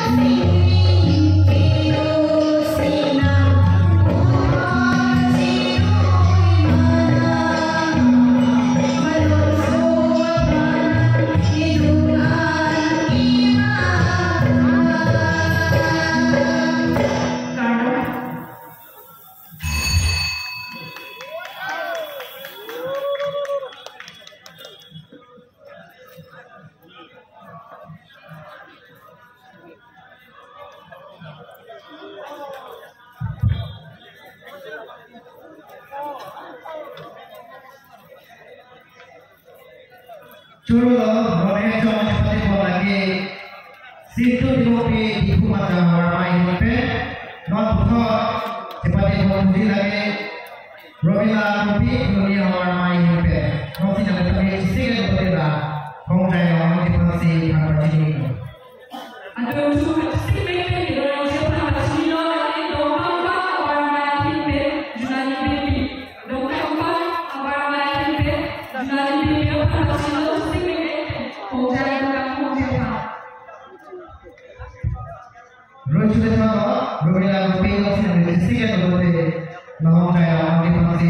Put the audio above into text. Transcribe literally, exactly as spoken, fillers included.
Churu Romesh Chomachpati Bolagi Situ Dimopi Ibu Mata Ramai Hipe Non Puto Cepati Bondi Lagi Robila Kopi Dunia Ramai Hipe Non Tidak Tetapi Sisi Berbeda Kongkai Orang Dipasi Kamar Cini Ada usul Sisi Berbeda Di dalam Siapa Sino Lagi Doang Ramai Hipe Junani Bibi Doang Ramai Hipe Junani Bibi Apa Sino Roy sudah tahu, berbeda kopi yang sini disisikan berbeda, namun kayak orang di